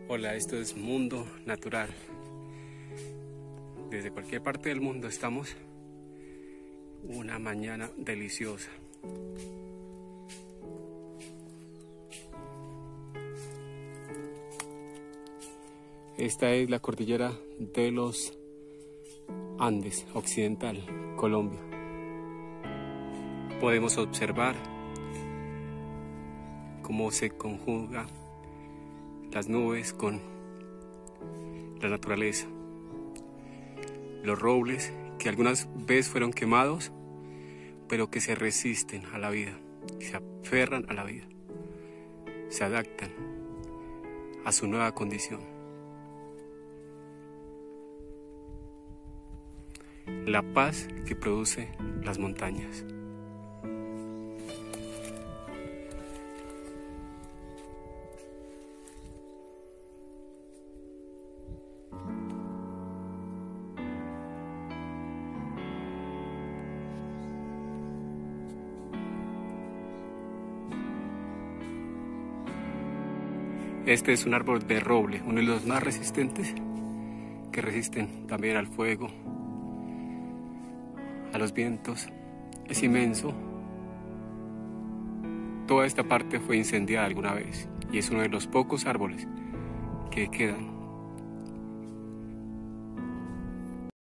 Hola, esto es Mundo Natural. Desde cualquier parte del mundo estamos una mañana deliciosa. Esta es la cordillera de los Andes occidental, Colombia. Podemos observar cómo se conjugan las nubes con la naturaleza. Los robles que algunas veces fueron quemados, pero que se resisten a la vida, se aferran a la vida, se adaptan a su nueva condición. La paz que produce las montañas. Este es un árbol de roble, uno de los más resistentes, que resisten también al fuego, a los vientos. Es inmenso. Toda esta parte fue incendiada alguna vez y es uno de los pocos árboles que quedan.